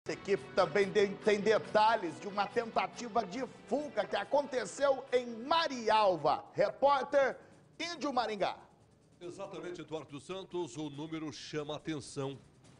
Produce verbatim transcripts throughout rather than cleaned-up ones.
A equipe também tem detalhes de uma tentativa de fuga que aconteceu em Marialva. Repórter Índio Maringá. Exatamente, Eduardo Santos, o número chama a atenção.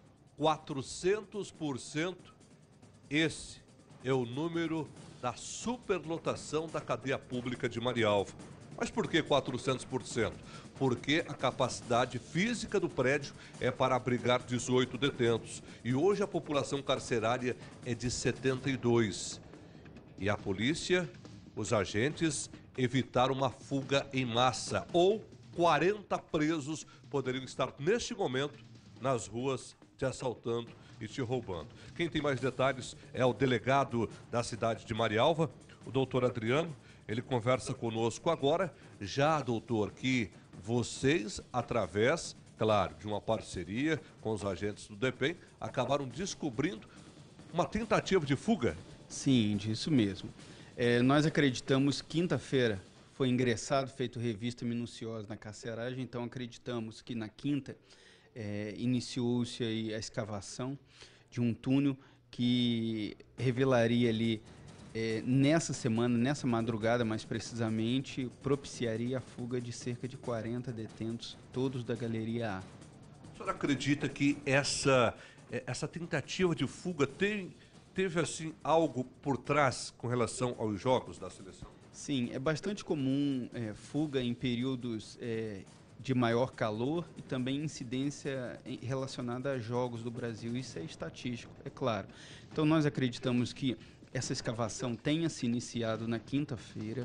quatrocentos por cento. Esse é o número da superlotação da cadeia pública de Marialva. Mas por que quatrocentos por cento? Porque a capacidade física do prédio é para abrigar dezoito detentos. E hoje a população carcerária é de setenta e dois. E a polícia, os agentes, evitaram uma fuga em massa. Ou quarenta presos poderiam estar neste momento nas ruas te assaltando e te roubando. Quem tem mais detalhes é o delegado da cidade de Marialva, o doutor Adriano. Ele conversa conosco agora. Já, doutor, que vocês, através, claro, de uma parceria com os agentes do DEPEN, acabaram descobrindo uma tentativa de fuga? Sim, disso mesmo. É, nós acreditamos, quinta-feira, foi ingressado, feito revista minuciosa na carceragem, então acreditamos que na quinta é, iniciou-se aí a escavação de um túnel que revelaria ali, É, nessa semana, nessa madrugada mais precisamente, propiciaria a fuga de cerca de quarenta detentos, todos da Galeria A. A senhora acredita que essa, essa tentativa de fuga tem, teve assim algo por trás com relação aos jogos da seleção? Sim, é bastante comum é, fuga em períodos é, de maior calor e também incidência relacionada a jogos do Brasil. Isso é estatístico, é claro. Então nós acreditamos que essa escavação tenha se iniciado na quinta-feira,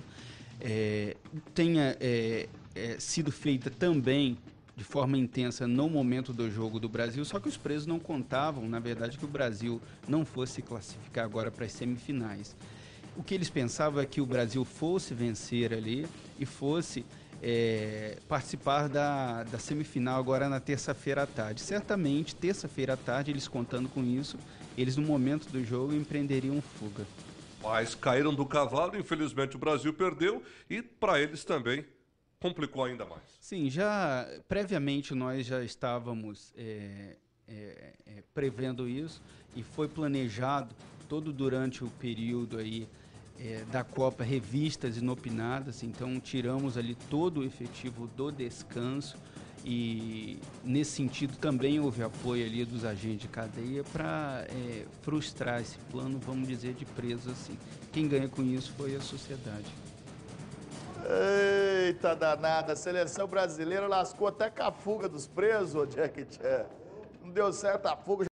é, tenha é, é, sido feita também de forma intensa no momento do jogo do Brasil, só que os presos não contavam, na verdade, que o Brasil não fosse classificar agora para as semifinais. O que eles pensavam é que o Brasil fosse vencer ali e fosse é, participar da, da semifinal agora na terça-feira à tarde. Certamente, terça-feira à tarde, eles contando com isso, eles no momento do jogo empreenderiam fuga. Mas caíram do cavalo, infelizmente o Brasil perdeu e para eles também complicou ainda mais. Sim, já previamente nós já estávamos é, é, é, prevendo isso e foi planejado todo durante o período aí É, da Copa, revistas inopinadas, então tiramos ali todo o efetivo do descanso e nesse sentido também houve apoio ali dos agentes de cadeia para é, frustrar esse plano, vamos dizer, de presos assim. Quem ganha com isso foi a sociedade. Eita danada, a seleção brasileira lascou até com a fuga dos presos, Jack Chan. Não deu certo a fuga.